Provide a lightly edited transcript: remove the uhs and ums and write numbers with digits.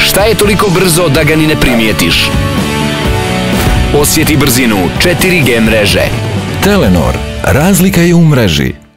Šta je toliko brzo da ga ni ne primijetiš? Osjeti brzinu 4G mreže. Telenor, razlika je u mreži.